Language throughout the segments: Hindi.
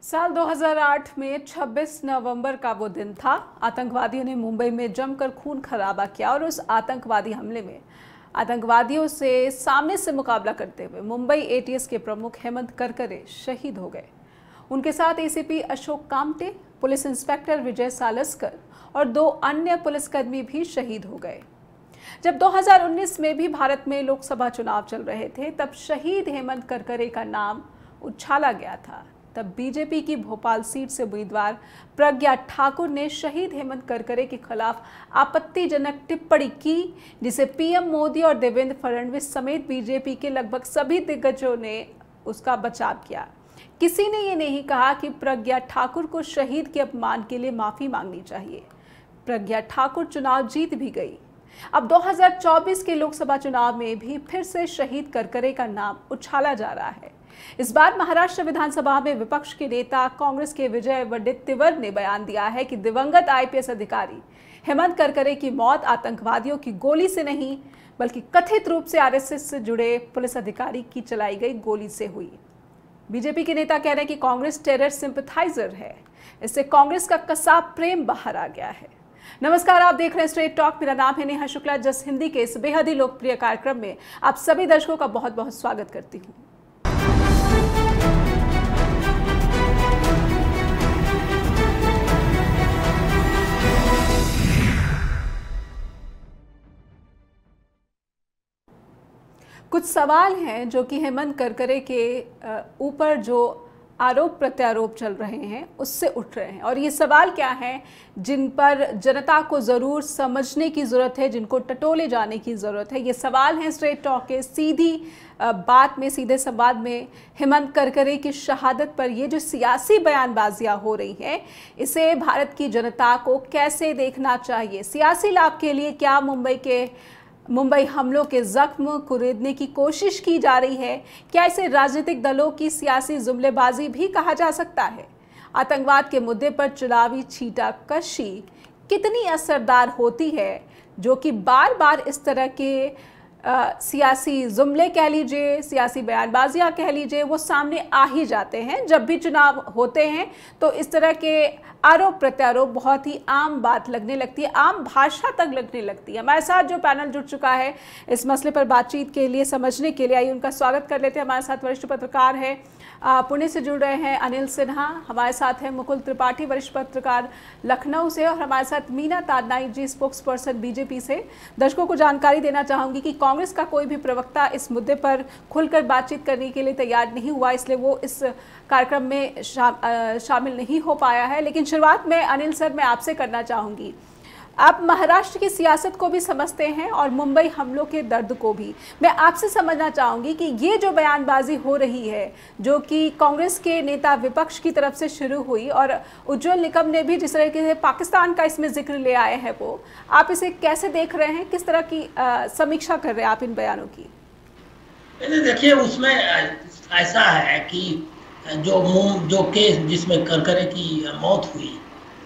साल 2008 में 26 नवंबर का वो दिन था। आतंकवादियों ने मुंबई में जमकर खून खराबा किया और उस आतंकवादी हमले में आतंकवादियों से सामने से मुकाबला करते हुए मुंबई एटीएस के प्रमुख हेमंत करकरे शहीद हो गए। उनके साथ ACP Ashok Kamte, police inspector Vijay Salaskar और 2 अन्य पुलिसकर्मी भी शहीद हो गए। जब 2019 में भी भारत में लोकसभा चुनाव चल रहे थे, तब शहीद हेमंत करकरे का नाम उछाला गया था। तब बीजेपी की भोपाल सीट से उम्मीदवार प्रज्ञा ठाकुर ने शहीद हेमंत करकरे के खिलाफ आपत्तिजनक टिप्पणी की, जिसे पीएम मोदी और देवेंद्र फडणवीस समेत बीजेपी के लगभग सभी दिग्गजों ने उसका बचाव किया। किसी ने ये नहीं कहा कि प्रज्ञा ठाकुर को शहीद के अपमान के लिए माफी मांगनी चाहिए। प्रज्ञा ठाकुर चुनाव जीत भी गई। अब 2024 के लोकसभा चुनाव में भी फिर से शहीद करकरे का नाम उछाला जा रहा है। इस बार महाराष्ट्र विधानसभा में विपक्ष के नेता कांग्रेस के विजय वडेट्टीवर ने बयान दिया है कि दिवंगत आईपीएस अधिकारी हेमंत करकरे की मौत आतंकवादियों की गोली से नहीं, बल्कि कथित रूप से आरएसएस से जुड़े पुलिस अधिकारी की चलाई गई गोली से हुई। बीजेपी के नेता कह रहे हैं कि कांग्रेस टेरर सिंपैथाइजर है। इससे कांग्रेस का कसा प्रेम बाहर आ गया है। नमस्कार, आप देख रहे हैं स्ट्रेट टॉक। मेरा नाम है नेहा शुक्ला। जस हिंदी के इस बेहद ही लोकप्रिय कार्यक्रम में आप सभी दर्शकों का बहुत बहुत स्वागत करती हूँ। कुछ सवाल हैं जो कि हेमंत करकरे के ऊपर जो आरोप प्रत्यारोप चल रहे हैं उससे उठ रहे हैं, और ये सवाल क्या हैं जिन पर जनता को ज़रूर समझने की ज़रूरत है, जिनको टटोले जाने की ज़रूरत है। ये सवाल हैं स्ट्रेट टॉक के सीधी बात में, सीधे संवाद में। हेमंत करकरे की शहादत पर ये जो सियासी बयानबाजियाँ हो रही हैं, इसे भारत की जनता को कैसे देखना चाहिए? सियासी लाभ के लिए क्या मुंबई हमलों के जख्म कुरेदने की कोशिश की जा रही है? क्या इसे राजनीतिक दलों की सियासी जुमलेबाजी भी कहा जा सकता है? आतंकवाद के मुद्दे पर चुनावी छींटाकशी कितनी असरदार होती है, जो कि बार बार इस तरह के सियासी जुमले कह लीजिए, सियासी बयानबाजियाँ कह लीजिए, वो सामने आ ही जाते हैं। जब भी चुनाव होते हैं तो इस तरह के आरोप प्रत्यारोप बहुत ही आम बात लगने लगती है, आम भाषा तक लगने लगती है। हमारे साथ जो पैनल जुड़ चुका है इस मसले पर बातचीत के लिए, समझने के लिए, आइए उनका स्वागत कर लेते हैं। हमारे साथ वरिष्ठ पत्रकार हैं, पुणे से जुड़ रहे हैं अनिल सिन्हा। हमारे साथ हैं मुकुल त्रिपाठी, वरिष्ठ पत्रकार लखनऊ से, और हमारे साथ Meena Tadnai ji, spokesperson BJP से। दर्शकों को जानकारी देना चाहूँगी कि कांग्रेस का कोई भी प्रवक्ता इस मुद्दे पर खुलकर बातचीत करने के लिए तैयार नहीं हुआ, इसलिए वो इस कार्यक्रम में शामिल नहीं हो पाया है। लेकिन शुरुआत में अनिल सर, मैं आपसे करना चाहूँगी, आप महाराष्ट्र की सियासत को भी समझते हैं और मुंबई हमलों के दर्द को भी। मैं आपसे समझना चाहूँगी कि ये जो बयानबाजी हो रही है, जो कि कांग्रेस के नेता विपक्ष की तरफ से शुरू हुई, और उज्ज्वल निकम ने भी जिस तरीके से पाकिस्तान का इसमें जिक्र ले आए हैं, वो आप इसे कैसे देख रहे हैं? किस तरह की समीक्षा कर रहे हैं आप इन बयानों की? देखिए, उसमें ऐसा है कि जो केस जिसमें करकरे की मौत हुई,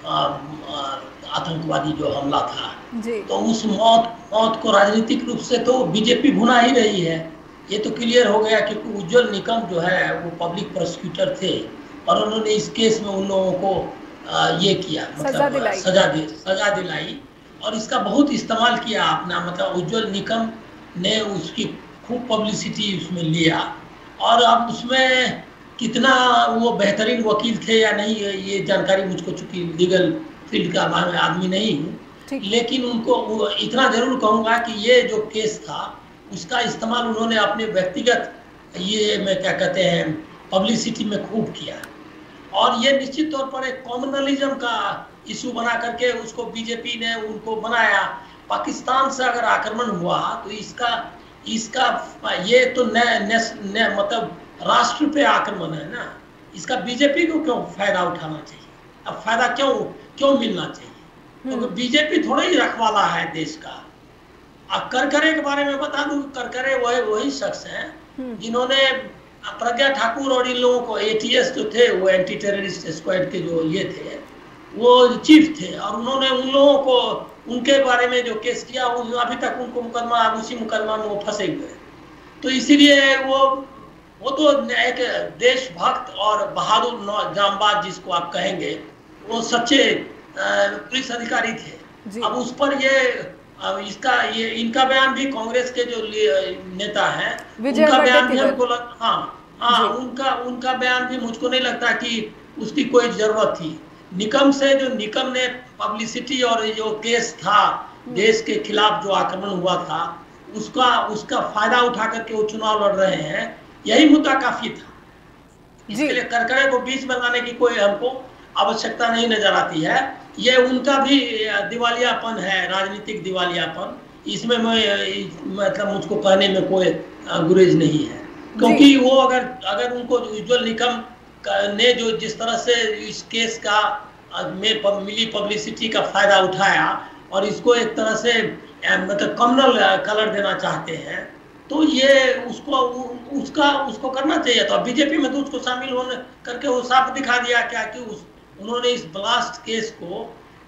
आतंकवादी जो हमला था, तो उस मौत को राजनीतिक रूप से तो बीजेपी भुना ही रही है। ये तो क्लियर हो गया, क्योंकि उज्ज्वल निकम जो है वो पब्लिक प्रोसिक्यूटर थे और उन्होंने इस केस में उन लोगों को ये किया, मतलब सजा दिलाई, और इसका बहुत इस्तेमाल किया अपना। मतलब उज्ज्वल निकम ने उसकी खूब पब्लिसिटी उसमें लिया, और अब उसमें कितना वो बेहतरीन वकील थे या नहीं, ये जानकारी मुझको, चूंकि लीगल फील्ड का आदमी नहीं हूँ, लेकिन उनको इतना जरूर कहूँगा कि ये जो केस था उसका इस्तेमाल उन्होंने अपने व्यक्तिगत ये में क्या कहते हैं पब्लिसिटी में खूब किया, और ये निश्चित तौर पर एक कॉमनलिज्म का इशू बना करके उसको बीजेपी ने उनको बनाया। पाकिस्तान से अगर आक्रमण हुआ तो इसका ये तो मतलब राष्ट्र पे आक्रमण है ना, इसका बीजेपी को क्यों फायदा उठाना चाहिए? अब फायदा क्यों मिलना चाहिए? क्योंकि तो बीजेपी थोड़ा ही रखवाला है देश का। अब करकरे के बारे में बता दूं, करकरे वही शख्स हैं जिन्होंने प्रज्ञा ठाकुर और इन लोगों को, एटीएस जो थे, वो एंटी टेररिस्ट स्क्वाड के जो ये थे, वो चीफ थे, और उन्होंने उन लोगों को, उनके बारे में जो केस किया, अभी तक उनको उसी मुकदमा में वो फंसे हुए। तो इसीलिए वो वो तो एक देशभक्त और बहादुर जांबाज जिसको आप कहेंगे, वो सच्चे पुलिस अधिकारी थे। अब उस पर ये इनका बयान भी, कांग्रेस के जो नेता हैं उनका बयान भी हमको उनका बयान भी मुझको नहीं लगता कि उसकी कोई जरूरत थी। निकम ने पब्लिसिटी और जो केस था देश के खिलाफ जो आक्रमण हुआ था उसका फायदा उठा करके वो चुनाव लड़ रहे हैं, यही मुद्दा काफी था। इसके लिए करकरे को बीच में लाने की कोई हमको आवश्यकता नहीं नजर आती है। ये उनका भी दिवालियापन है, राजनीतिक दिवालियापन। इसमें मतलब मुझको कहने में कोई गुरेज नहीं है, क्योंकि वो अगर उनको उज्ज्वल निकम ने जो जिस तरह से इस केस का में मिली पब्लिसिटी का फायदा उठाया और इसको एक तरह से मतलब कम्युनल कलर देना चाहते हैं, तो ये उसको करना चाहिए। तो बीजेपी में तो उसको शामिल होने करके वो साफ दिखा दिया क्या कि उन्होंने इस ब्लास्ट केस को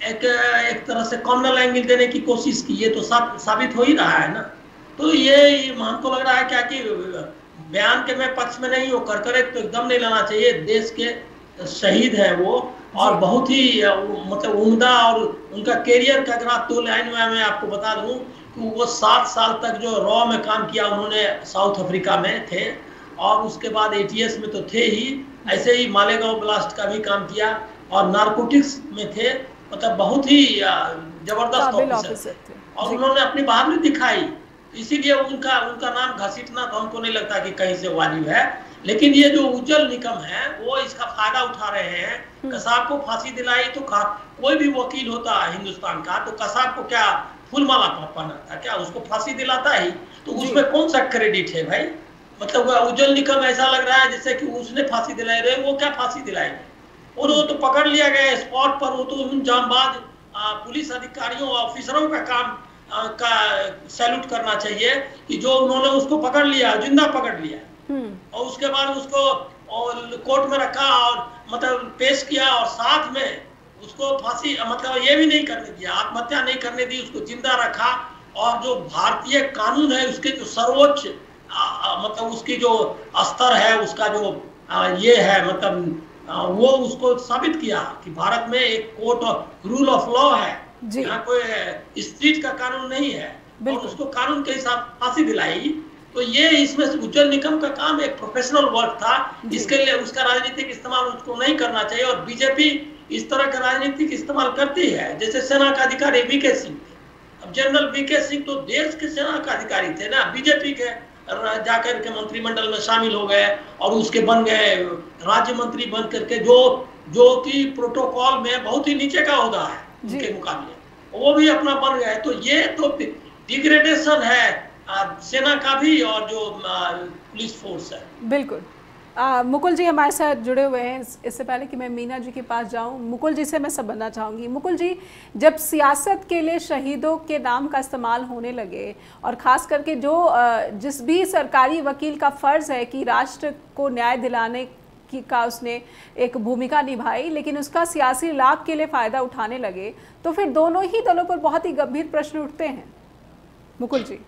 एक तरह से कम्युनल एंगल देने की कोशिश की। ये तो साबित हो ही रहा है ना। तो ये हमको लग रहा है क्या कि बयान के मैं पक्ष में नहीं हूँ, करकरे तो एकदम नहीं लाना चाहिए। देश के शहीद है वो, और बहुत ही मतलब उम्दा, और उनका कैरियर का अगर आप 2 लाइन में मैं आपको बता दूं कि वो 7 साल तक जो रॉ में काम किया उन्होंने, साउथ अफ्रीका में थे, और उसके बाद ATS में तो थे ही, ऐसे ही मालेगांव ब्लास्ट का भी काम किया और नारकोटिक्स में थे। मतलब बहुत ही जबरदस्त ऑफिसर थे और उन्होंने अपनी बहादुरी दिखाई, इसीलिए उनका नाम घसीटना तो हमको नहीं लगता कि कहीं से वाजिब है। लेकिन ये जो उज्ज्वल निकम है वो इसका फायदा उठा रहे हैं। कसाब को फांसी दिलाई तो कोई भी वकील होता हिंदुस्तान का तो कसाब को क्या फूलमाला पहनाता था क्या? उसको फांसी दिलाता ही, तो उसमें कौन सा क्रेडिट है भाई? मतलब उज्ज्वल निकम ऐसा लग रहा है जैसे कि उसने फांसी दिलाई रहे, वो क्या फांसी दिलाएंगे? और वो तो पकड़ लिया गया स्पॉट पर। वो तो उन जांबाज पुलिस अधिकारियों ऑफिसरों का काम का सैल्यूट करना चाहिए कि जो उन्होंने उसको पकड़ लिया, जिंदा पकड़ लिया, और उसके बाद उसको कोर्ट में रखा और मतलब पेश किया, और साथ में उसको फांसी मतलब ये भी नहीं करने दिया, आत्महत्या नहीं करने दी, उसको जिंदा रखा। और जो भारतीय कानून है उसके जो सर्वोच्च मतलब उसकी जो स्तर है, उसका जो ये है मतलब वो उसको साबित किया कि भारत में एक court of rule of law है, यहाँ कोई स्ट्रीट का कानून नहीं है, और उसको कानून के हिसाब फांसी दिलाई। तो ये इसमें उज्ज्वल निकम का काम एक प्रोफेशनल वर्क था, इसके लिए उसका राजनीतिक इस्तेमाल उसको नहीं करना चाहिए। और बीजेपी इस तरह का राजनीतिक इस्तेमाल करती है, जैसे सेना का अधिकारी VK सिंह थे। अब जनरल VK सिंह तो देश के सेना का अधिकारी थे ना, बीजेपी के जाकर के मंत्रिमंडल में शामिल हो गए और उसके बन गए राज्य मंत्री बन करके, जो कि प्रोटोकॉल में बहुत ही नीचे का होता है उनके मुकाबले, वो भी अपना बन गए। तो ये तो डिग्रेडेशन है सेना का भी और जो पुलिस फोर्स है। बिल्कुल। मुकुल जी हमारे साथ जुड़े हुए हैं। इससे पहले कि मैं मीना जी के पास जाऊं, मुकुल जी से मैं सब बनना चाहूँगी। मुकुल जी, जब सियासत के लिए शहीदों के नाम का इस्तेमाल होने लगे, और ख़ास करके जो जिस भी सरकारी वकील का फ़र्ज़ है कि राष्ट्र को न्याय दिलाने का उसने एक भूमिका निभाई, लेकिन उसका सियासी लाभ के लिए फ़ायदा उठाने लगे, तो फिर दोनों ही दलों पर बहुत ही गंभीर प्रश्न उठते हैं। मुकुल जी।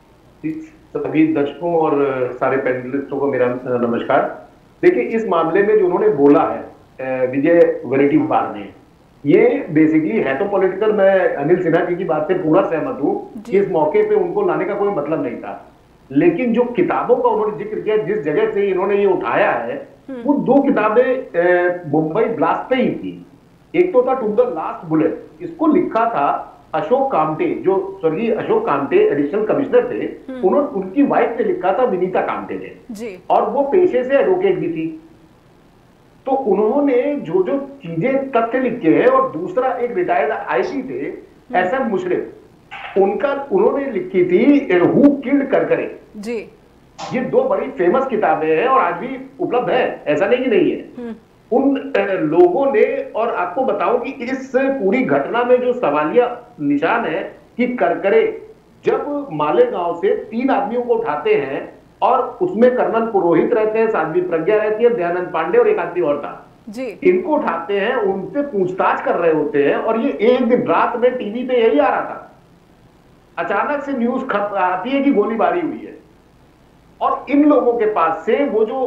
सभी दर्शकों और सारे पैनलिस्टों को मेरा नमस्कार। देखिए, इस मामले में जो उन्होंने बोला है विजय वडेट्टीवार ने, ये बेसिकली है तो पॉलिटिकल। मैं अनिल सिन्हा जी की बात से पूरा सहमत हूँ कि इस मौके पे उनको लाने का कोई मतलब नहीं था, लेकिन जो किताबों का उन्होंने जिक्र किया, जिस जगह से इन्होंने ये उठाया है, वो 2 किताबें मुंबई ब्लास्ट पे ही थी। एक तो था टू द लास्ट बुलेट, इसको लिखा था अशोक कामटे, जो स्वर्गीय अशोक कामटे एडिशनल कमिश्नर थे, उन्होंने, उनकी वाइफ ने लिखा था, विनीता कामटे ने, और वो पेशे से एडवोकेट भी थी। तो उन्होंने जो जो चीजें तथ्य लिखे हैं, और दूसरा एक रिटायर्ड आईसी थे SM मुशर्रफ, उन्होंने लिखी थी हु किल्ड करकरे जी। ये 2 बड़ी फेमस किताबें हैं और आज भी उपलब्ध है, ऐसा नहीं कि नहीं है। उन लोगों ने, और आपको बताऊं कि इस पूरी घटना में जो सवालिया निशान है कि करकरे जब मालेगांव से 3 आदमियों को उठाते हैं, और उसमें कर्नल पुरोहित रहते हैं, साध्वी प्रज्ञा रहती है, दयानंद पांडे और एक आदमी और था जी। इनको उठाते हैं, उनसे पूछताछ कर रहे होते हैं, और ये एक दिन रात में टीवी पे यही आ रहा था। अचानक से न्यूज आती है कि गोलीबारी हुई है, और इन लोगों के पास से वो जो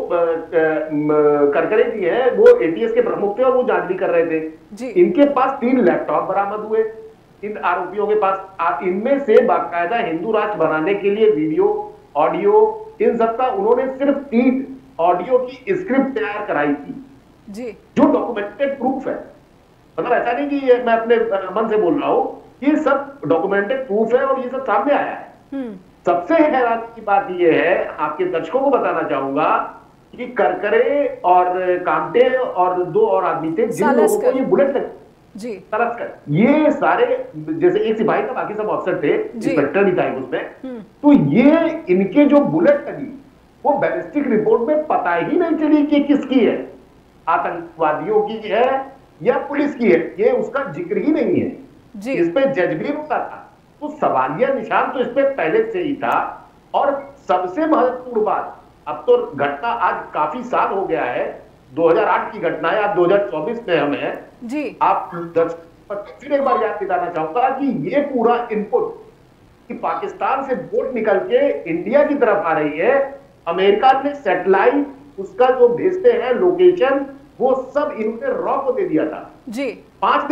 करकरे जी है वो एटीएस के प्रमुख थे और वो जांच भी कर रहे थे। इनके पास 3 लैपटॉप बरामद हुए इन आरोपियों के पास। इनमें से बाकायदा हिंदू राष्ट्र बनाने के लिए वीडियो, ऑडियो, इन सबका उन्होंने सिर्फ 3 ऑडियो की स्क्रिप्ट तैयार कराई थी जी, जो डॉक्यूमेंटेड प्रूफ है। मतलब ऐसा नहीं कि ये मैं अपने मन से बोल रहा हूं, ये सब डॉक्यूमेंटेड प्रूफ है और ये सब सामने आया है। सबसे हैरानी की बात ये है, आपके दर्शकों को बताना चाहूंगा कि करकरे और कामटे और 2 और आदमी थे जिन लोगों को ये बुलेट लगी जी, ये सारे जैसे एक सिपाही था, बाकी सब अफसर थे, इंस्पेक्टर भी था उसमें। तो ये इनके जो बुलेट लगी वो बैलिस्टिक रिपोर्ट में पता ही नहीं चली कि किसकी है, आतंकवादियों की है या पुलिस की है, ये उसका जिक्र ही नहीं है जी। इस पे जज भी होता था, तो सवालिया निशान तो इस पे पहले से ही था। और सबसे महत्वपूर्ण बात, अब तो घटना आज काफी साल हो गया है, 2008 की घटना है, अब 2024 में हम हैं जी। आप फिर एक बार याद दिलाना चाहूंगा कि ये पूरा इनपुट कि पाकिस्तान से बोट निकल के इंडिया की तरफ आ रही है, अमेरिका ने सैटेलाइट उसका जो भेजते हैं लोकेशन, वो सब इन्होंने रॉ को दे दिया था जी। 5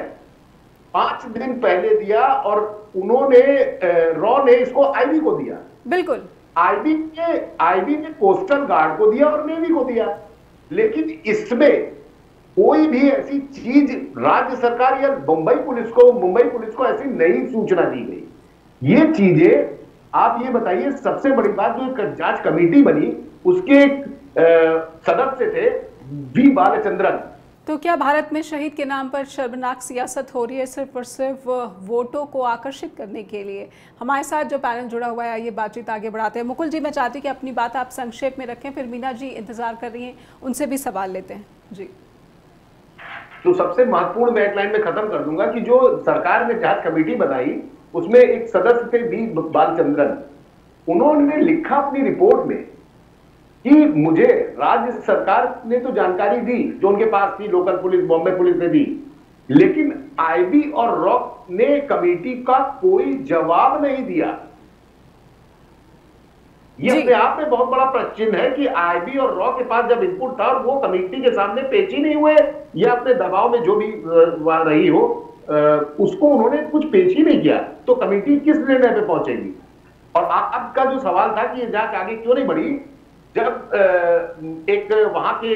दिन पहले दिया और उन्होंने रॉ ने इसको आईबी को दिया। बिल्कुल, आईबी ने कोस्टल गार्ड को दिया और नेवी को दिया। लेकिन इसमें कोई भी ऐसी चीज राज्य सरकार या मुंबई पुलिस को ऐसी नई सूचना दी गई। ये चीजें आप ये बताइए, सबसे बड़ी बात जो एक जांच कमेटी बनी उसके सदस्य थे वी बालचंद्रन। तो क्या भारत में शहीद के नाम पर शर्मनाक सियासत हो रही है सिर्फ और सिर्फ वोटों को आकर्षित करने के लिए? हमारे साथ जो पैनल जुड़ा हुआ है, ये बातचीत आगे बढ़ाते हैं। मुकुल जी, मैं चाहती हूँ कि अपनी बात आप संक्षेप में रखें, फिर मीना जी इंतजार कर रही हैं, उनसे भी सवाल लेते हैं जी। तो सबसे महत्वपूर्ण मैं एक लाइन में खत्म कर दूंगा कि जो सरकार ने जांच कमेटी बनाई उसमें एक सदस्य थे वी बालचंद्रन। उन्होंने लिखा अपनी रिपोर्ट में कि मुझे राज्य सरकार ने तो जानकारी दी जो उनके पास थी, लोकल पुलिस, बॉम्बे पुलिस ने दी, लेकिन आईबी और रॉ ने कमेटी का कोई जवाब नहीं दिया। ये अपने आप में बहुत बड़ा प्रश्न है कि आईबी और रॉ के पास जब इनपुट था और वो कमेटी के सामने पेश ही नहीं हुए, या अपने दबाव में जो भी रही हो उसको उन्होंने कुछ पेश ही नहीं किया, तो कमेटी किस निर्णय पे पहुंचेगी? और अब का जो सवाल था कि ये जांच आगे क्यों नहीं बढ़ी, जब एक वहां के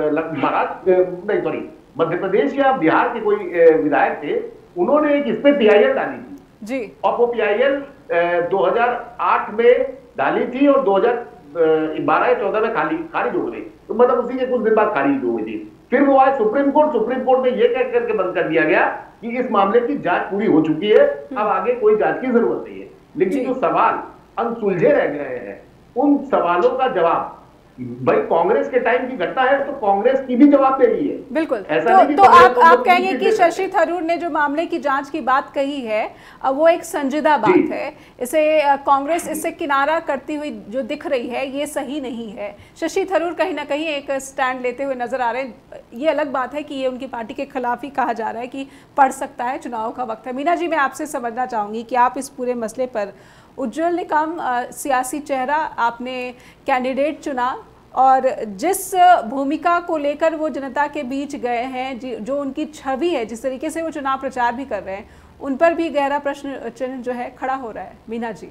मध्य प्रदेश या बिहार के कोई विधायक थे, उन्होंने एक इस पे पीआईएल डाली थी जी। और वो पीआईएल 2008 में डाली थी और 2012 या 14 में खारिज हो गई, तो मतलब उसी के कुछ दिन बाद खारिज हो गई थी। फिर वो आए सुप्रीम कोर्ट में ये कह करके बंद कर दिया गया कि इस मामले की जांच पूरी हो चुकी है, अब आगे कोई जांच की जरूरत नहीं है। लेकिन जो सवाल अनसुलझे रह गए हैं, उन सवालों का जवाब, भाई कांग्रेस के टाइम की घटना है तो कांग्रेस की भी जवाब दे रही है। बिल्कुल, तो आप कहेंगे कि शशि थरूर ने जो मामले की जांच की बात कही है वो एक संजीदा बात है, इसे कांग्रेस इससे किनारा करती हुई जो दिख रही है ये सही नहीं है। शशि थरूर कहीं ना कहीं एक स्टैंड लेते हुए नजर आ रहे हैं। ये अलग बात है कि ये उनकी पार्टी के खिलाफ ही कहा जा रहा है कि पड़ सकता है, चुनाव का वक्त है। मीना जी, मैं आपसे समझना चाहूंगी कि आप इस पूरे मसले पर, उज्जवल निकम सियासी चेहरा, आपने कैंडिडेट चुना और जिस भूमिका को लेकर वो जनता के बीच गए हैं, जो उनकी छवि है, जिस तरीके से वो चुनाव प्रचार भी कर रहे हैं, उन पर भी गहरा प्रश्न चिन्ह जो है खड़ा हो रहा है। मीना जी।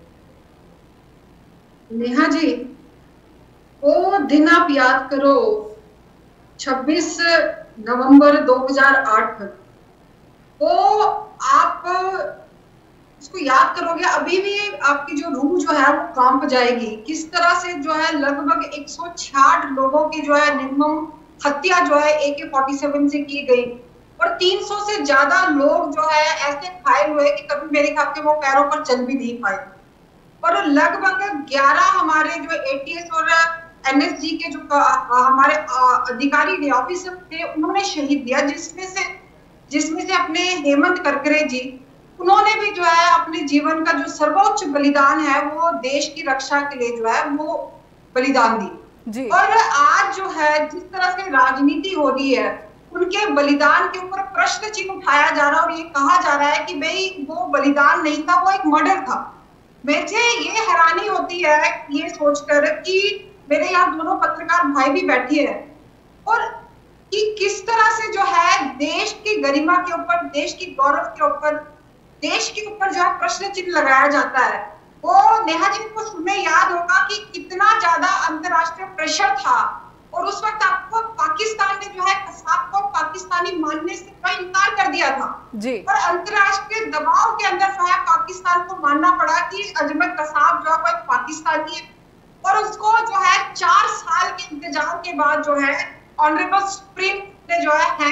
नेहा जी, वो दिन आप याद करो 26 नवंबर 2008, वो आप उसको याद करोगे, अभी भी आपकी जो रूह जो है वो कांप जाएगी। किस तरह से जो है लगभग 166 लोगों की जो है निर्मम हत्या जो है AK-47 से की गई और 300 से ज्यादा लोग जो है ऐसे घायल हुए कि कभी मेरे ख्याल से वो पैरों पर चल भी नहीं पाए। और लगभग 11 हमारे जो ATS और NSG के जो हमारे अधिकारी थे, ऑफिसर थे, उन्होंने शहीद दिया, जिसमें से अपने हेमंत करकरे जी, उन्होंने भी जो है अपने जीवन का जो सर्वोच्च बलिदान है वो देश की रक्षा के लिए जो है वो बलिदान दी जी। और आज जो है जिस तरह से राजनीति हो रही है, उनके बलिदान के ऊपर प्रश्न चिन्ह उठाया जा रहा है और ये कहा जा रहा है कि भाई वो बलिदान नहीं था, वो एक मर्डर था। मुझे ये हैरानी होती है ये सोचकर कि मेरे यहाँ दोनों पत्रकार भाई भी बैठे हैं और कि किस तरह से जो है देश की गरिमा के ऊपर, देश की गौरव के ऊपर, देश के ऊपर जो है प्रश्न चिन्ह लगाया जाता है। वो नेहा जी को सुनने याद होगा कि कितना ज्यादा अंतरराष्ट्रीय प्रेशर था और उस वक्त आपको पाकिस्तान ने जो है कसाब को पाकिस्तानी मानने से का इनकार कर दिया था जी। और अंतरराष्ट्रीय दबाव के अंदर जो है पाकिस्तान को मानना पड़ा कि अजमत कसाब जो है पाकिस्तानी है और उसको जो है 4 साल के इंतजार के बाद जो है ऑनरेबल सुप्रीम ने जो है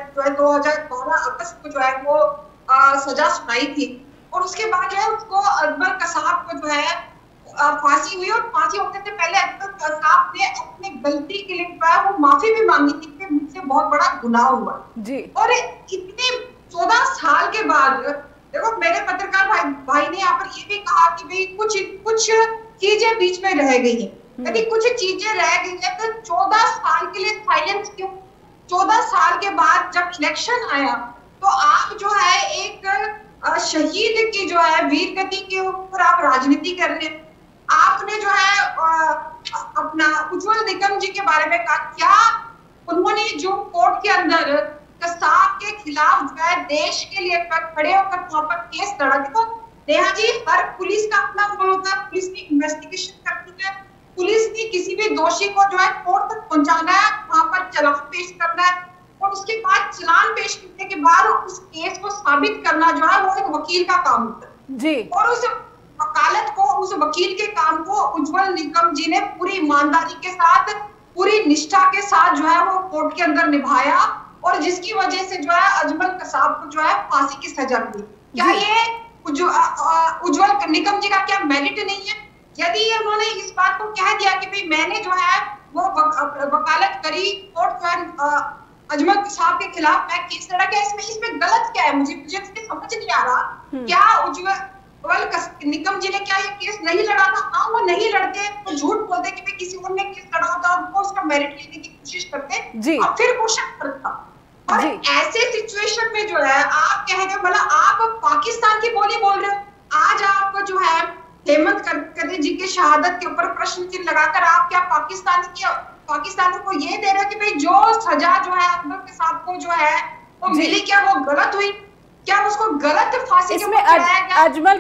2012 अगस्त को जो है वो सजा सुनाई थी और उसके बाद जो है उसको अजमत कसाब को जो है फांसी हुई और फांसी होने से पहले अजमत कसाब ने अपने गलती के लिए वो माफी भी मांगी थी कि मुझसे बहुत बड़ा गुनाह हुआ जी। और इतने 14 साल के बाद देखो मेरे पत्रकार भाई ने यहाँ पर ये भी कहा कि भाई कुछ चीजें बीच में रह गई है, यदि कुछ चीजें रह गई है तो 14 साल के लिए साइलेंस क्यों? 14 साल के बाद जब इलेक्शन आया तो आप जो है एक शहीद की जो है वीर गति के ऊपर आप राजनीति कर रहे हैं। आपने जो है अपना उज्जवल निकम जी के बारे में कहा, क्या उन्होंने जो कोर्ट के अंदर कसाब के खिलाफ जो है देश के लिए खड़े होकर वहां पर केस लड़ा? तो नेहा जी, हर पुलिस का अपना रोल होता है, पुलिस की इन्वेस्टिगेशन करती है, पुलिस की किसी भी दोषी को जो है कोर्ट तक पहुंचाना है, वहां पर चालान पेश करना है और उसके बाद चालान पेश करने के बाद उस केस को साबित करना जो है वो एक वकील का काम होता है जी। और उस वकालत को, उस वकील के काम को उज्जवल निकम जी ने पूरी ईमानदारी के साथ, पूरी निष्ठा के साथ जो है वो कोर्ट के अंदर निभाया और जिसकी वजह से जो है अजमल कसाब को जो है फांसी की सजा मिली। क्या ये उज्जवल निकम जी का क्या मेरिट नहीं है? यदि उन्होंने इस बात को कह दिया कि भाई मैंने जो है वो वकालत करी, कोर्ट जो अजमल कसाब के खिलाफ मैं केस लड़ा, क्या इसमें गलत क्या है? मुझे समझ नहीं आ रहा। क्या उज्जवल निकम जी ने क्या ये केस नहीं लड़ा था? हाँ, वो नहीं लड़ते, वो झूठ बोलते कि भाई किसी और ने केस लड़ा होता और वो उसका मेरिट लेने की कोशिश करते और फिर वो शक करता। और ऐसे सिचुएशन में जो है आप कह रहे हो, मतलब आप पाकिस्तान की बोली बोल रहे हो। आज आप जो है हेमंत करकरे जी की शहादत के ऊपर प्रश्न चिन्ह लगाकर आप क्या पाकिस्तान को ये दे रहे हो कि भाई जो सजा जो है अजमल कसाब को जो है वो मिली, क्या वो गलत हुई? क्या उसको गलत फांसी इसमें अजमल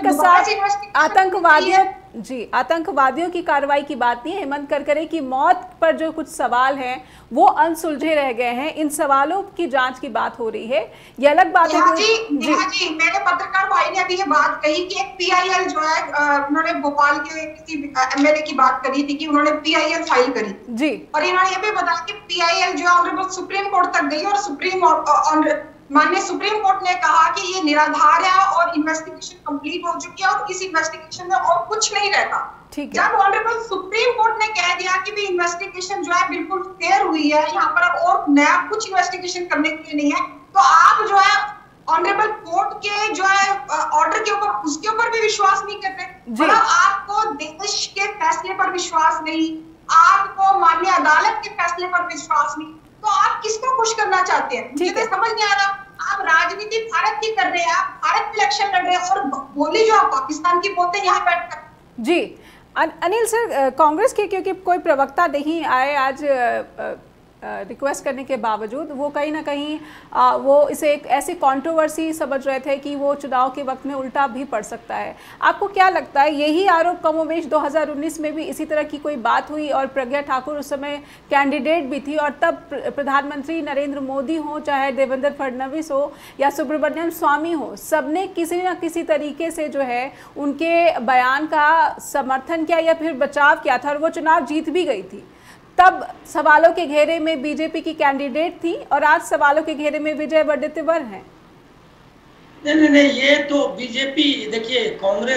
कसाब आतंकवादियों की कार्रवाई की बात नहीं है। हेमंत करकरे की मौत पर जो कुछ सवाल हैं वो अनसुलझे रह गए हैं, इन सवालों की जांच की बात हो रही है। ये अलग बात है जी। मेरे पत्रकार भाई ने अभी ये बात कही कि एक पीआईएल जो है उन्होंने भोपाल के किसी एमएलए की बात करी थी कि उन्होंने पीआईएल फाइल करी जी और इन्होंने ये भी बताया कि पीआईएल जो ऑनरेबल सुप्रीम कोर्ट तक गई और माननीय सुप्रीम कोर्ट ने कहा कि ये निराधार है और इन्वेस्टिगेशन कंप्लीट हो चुकी है और इस इन्वेस्टिगेशन में और कुछ नहीं रहता। जब ऑनरेबल सुप्रीम कोर्ट ने कह दिया कि भी इन्वेस्टिगेशन जो है बिल्कुल फेयर हुई है, यहाँ पर अब और नया कुछ इन्वेस्टिगेशन करने के लिए नहीं है, तो आप जो है ऑनरेबल कोर्ट के जो है ऑर्डर के ऊपर उसके ऊपर भी विश्वास नहीं करते। मतलब आपको देश के फैसले पर विश्वास नहीं, आपको माननीय अदालत के फैसले पर विश्वास नहीं, तो आप किसको खुश करना चाहते हैं? मुझे तो समझ नहीं आ रहा। आप राजनीति भारत की कर रहे हैं, आप भारत में इलेक्शन लड़ रहे हैं और बोली जो आप पाकिस्तान की बोलते हैं यहाँ बैठकर। जी अनिल सर, कांग्रेस के क्योंकि कोई प्रवक्ता नहीं आए आज रिक्वेस्ट करने के बावजूद, वो कहीं ना कहीं वो इसे एक ऐसी कंट्रोवर्सी समझ रहे थे कि वो चुनाव के वक्त में उल्टा भी पड़ सकता है। आपको क्या लगता है, यही आरोप कमोवेश 2019 में भी इसी तरह की कोई बात हुई और प्रज्ञा ठाकुर उस समय कैंडिडेट भी थी और तब प्रधानमंत्री नरेंद्र मोदी हो, चाहे देवेंद्र फडणवीस हो या सुब्रमण्यम स्वामी हो, सबने किसी न किसी तरीके से जो है उनके बयान का समर्थन किया या फिर बचाव किया था और वो चुनाव जीत भी गई थी। तब सवालों के घेरे में बीजेपी की कैंडिडेट थी और आज सवालों के घेरे में विजय वडेट्टीवार हैं। नहीं, ये तो बीजेपी, देखिए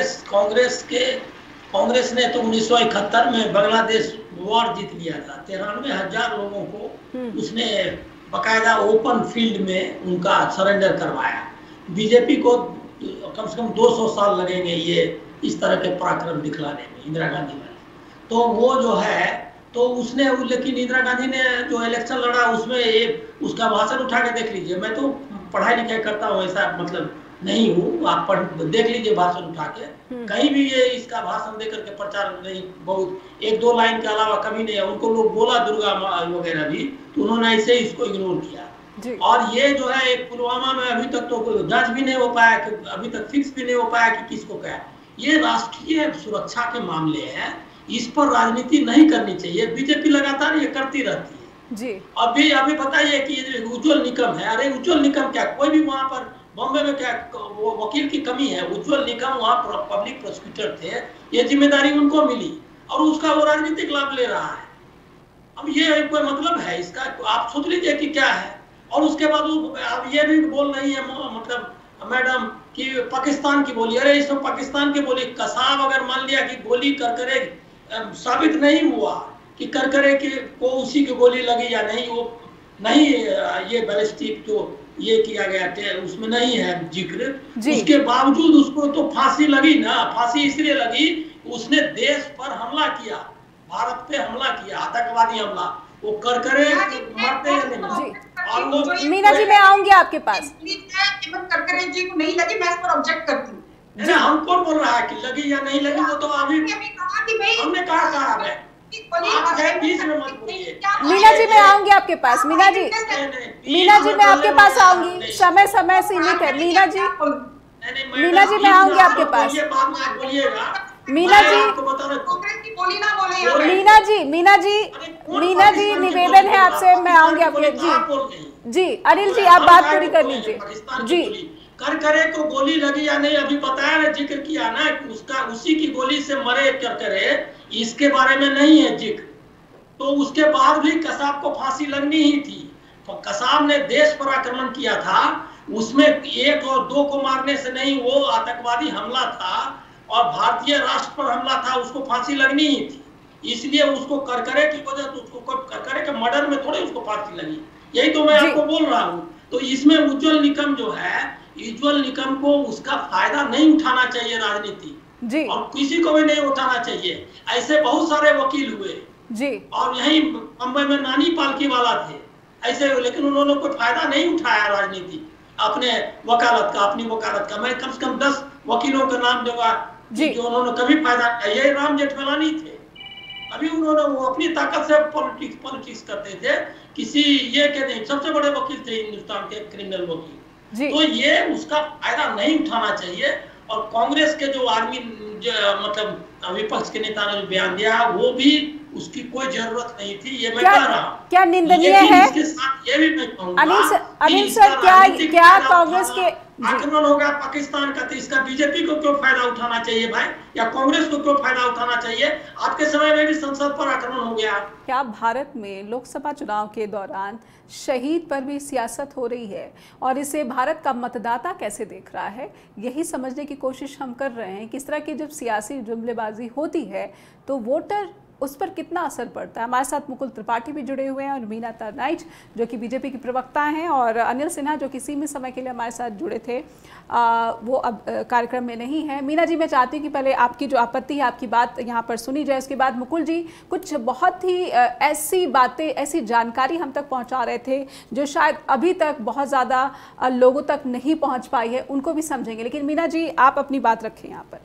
कांग्रेस ने तो 1971 में बांग्लादेश वॉर जीत लिया था। 93,000 लोगों को उसने बाकायदा ओपन फील्ड में उनका सरेंडर करवाया। बीजेपी को कम से कम 200 साल लगेंगे ये इस तरह के पराक्रम दिखलाने में, इंदिरा गांधी में। तो वो जो है तो उसने, लेकिन इंदिरा गांधी ने जो इलेक्शन लड़ा उसमें उसका भाषण उठा के देख लीजिए। मैं तो पढ़ाई लिखाई करता हूँ, ऐसा मतलब नहीं हूँ, आप पढ़ देख लीजिए भाषण उठा के, कहीं भी ये इसका भाषण देकर के प्रचार नहीं, बहुत एक दो लाइन के अलावा कभी नहीं है। उनको लोग बोला दुर्गा वगैरह भी, तो उन्होंने ऐसे ही इसको इग्नोर किया। और ये जो है एक पुलवामा में अभी तक तो जांच भी नहीं हो पाया, कि अभी तक फिक्स भी नहीं हो पाया कि किसको क्या। ये राष्ट्रीय सुरक्षा के मामले हैं, इस पर राजनीति नहीं करनी चाहिए। बीजेपी लगातार ये करती रहती है जी। अभी बताइए कि ये जो उज्ज्वल निकम है, अरे उज्ज्वल निकम क्या, कोई भी वहां पर बॉम्बे में क्या वो वकील की कमी है? उज्ज्वल निकम वहां पब्लिक प्रोसिक्यूटर थे, ये जिम्मेदारी उनको मिली और उसका वो राजनीतिक लाभ ले रहा है। अब ये कोई मतलब है इसका? आप सोच लीजिए कि क्या है। और उसके बाद अब ये भी बोल रही है मतलब मैडम कि पाकिस्तान की बोली, अरे इसमें पाकिस्तान की बोली, कसाब अगर मान लिया कि गोली करकरे साबित नहीं हुआ कि करकरे को उसी की गोली लगी या नहीं, वो नहीं, ये बैलिस्टिक जो ये किया गया उसमें नहीं है जिक्र, उसके बावजूद उसको तो फांसी लगी ना। फांसी इसलिए लगी, उसने देश पर हमला किया, भारत पे हमला किया, आतंकवादी हमला। वो करकरे मरते हैं नहीं। और लोग, मीना जी मैं आऊंगी आपके पास। करकरे जी को नहीं लगी, मैं इस पर ऑब्जेक्ट करती हूँ। हम कौन बोल रहा है कि लगी या नहीं लगी? वो तो अभी हमने कहा है। मीना जी मैं आऊंगी आपके पास। मीना जी मैं आपके पास आऊंगी, समय सीमित है। मीना जी मैं आऊंगी आपके पास। मीना जी निवेदन है आपसे, मैं आऊंगी आपके। जी अनिल जी आप बात पूरी कर लीजिए। जी करकरे को गोली लगी या नहीं अभी बताया ना, जिक्र किया ना, उसका उसी की गोली से मरे करकरे, इसके बारे में नहीं है जिक्र। तो उसके बाद भी कसाब को फांसी लगनी ही थी। तो कसाब ने देश पर आक्रमण किया था, उसमें एक और दो को मारने से नहीं, वो आतंकवादी हमला था और भारतीय राष्ट्र पर हमला था, उसको फांसी लगनी ही थी। इसलिए उसको करकरे की वजह से, उसको करकरे के मर्डर में थोड़ी उसको फांसी लगी। यही तो मैं आपको बोल रहा हूँ। तो इसमें उज्ज्वल निकम जो है, उज्ज्वल निकम को उसका फायदा नहीं उठाना चाहिए राजनीति जी, और किसी को भी नहीं उठाना चाहिए। ऐसे बहुत सारे वकील हुए जी, और यही बम्बई में नानी पालकी वाला थे ऐसे, लेकिन उन्होंने कोई फायदा नहीं उठाया राजनीति अपने वकालत का, अपनी वकालत का। मैं कम से कम 10 वकीलों का नाम दूंगा जो उन्होंने कभी फायदा, ये राम जेठमलानी थे, अभी उन्होंने वो अपनी ताकत से पॉलिटिक्स करते थे, किसी ये के नहीं, सबसे बड़े वकील थे हिंदुस्तान के, क्रिमिनल वकील। तो ये उसका फायदा नहीं उठाना चाहिए। और कांग्रेस के जो आदमी मतलब विपक्ष के नेता ने जो बयान दिया, वो भी उसकी कोई जरूरत नहीं थी, ये मैं कह रहा हूँ। क्या निंदनीय है? इसके साथ ये भी मैं कहूँगा अनिल सर, क्या कांग्रेस के आक्रमण होगा पाकिस्तान का, तो इसका बीजेपी को क्यों फायदा उठाना चाहिए भाई, या कांग्रेस को क्यों फायदा उठाना चाहिए? आज के समय में भी संसद पर आक्रमण हो गया। क्या भारत में लोकसभा चुनाव के दौरान शहीद पर भी सियासत हो रही है, और इसे भारत का मतदाता कैसे देख रहा है, यही समझने की कोशिश हम कर रहे हैं। किस तरह की जब सियासी जुमलेबाजी होती है तो वोटर उस पर कितना असर पड़ता है। हमारे साथ मुकुल त्रिपाठी भी जुड़े हुए हैं और मीना तरनाइट जो कि बीजेपी की प्रवक्ता हैं, और अनिल सिन्हा जो कि सीमित समय के लिए हमारे साथ जुड़े थे, वो अब कार्यक्रम में नहीं है। मीना जी मैं चाहती हूँ कि पहले आपकी जो आपत्ति है, आपकी बात यहाँ पर सुनी जाए, उसके बाद मुकुल जी कुछ बहुत ही ऐसी बातें, ऐसी जानकारी हम तक पहुँचा रहे थे जो शायद अभी तक बहुत ज़्यादा लोगों तक नहीं पहुँच पाई है, उनको भी समझेंगे। लेकिन मीना जी आप अपनी बात रखें यहाँ पर।